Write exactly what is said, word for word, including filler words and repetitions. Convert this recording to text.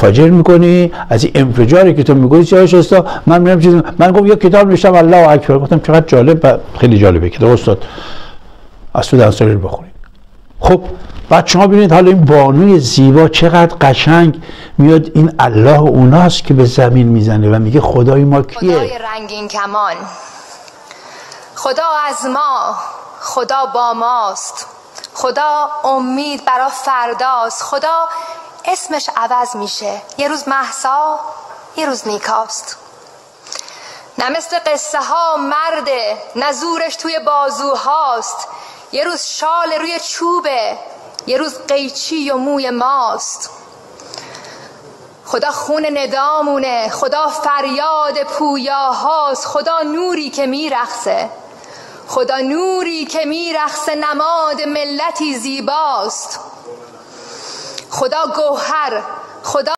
منفجر میکنی. از این انفجاری که تو میگویی چه استا من میرم چیز من گفتم یه کتاب نوشتم الله اکبر، گفتم چقدر جالب، خیلی جالبه کتاب استاد اسود انصاری رو بخونید. خب بعد شما ببینید حالا این بانوی زیبا چقدر قشنگ میاد، این الله اوناست که به زمین میزنه و میگه خدای ما کیه؟ خدای رنگین کمان، خدا از ما، خدا با ماست، خدا امید برا فرداست، خدا اسمش عوض میشه، یه روز مهسا یه روز نیکاست. نه مثل قصه ها مرده، نه زورش توی بازوهاست، یه روز شال روی چوبه، یه روز قیچی و موی ماست. خدا خون ندامونه، خدا فریاد پویاهاست، خدا نوری که میرخصه، خدا نوری که میرخصه، نماد ملتی زیباست. خدا گوهر، خدا